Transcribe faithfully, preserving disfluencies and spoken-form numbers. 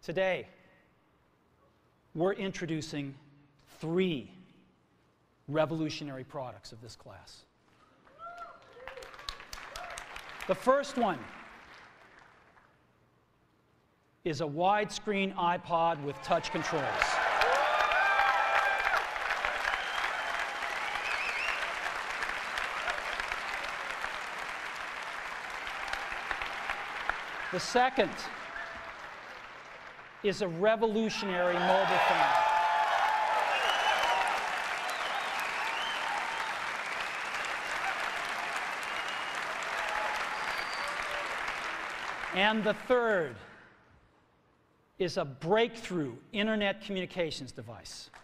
Today, we're introducing three revolutionary products of this class. The first one is a widescreen iPod with touch controls. The second is a revolutionary mobile phone. And the third is a breakthrough internet communications device.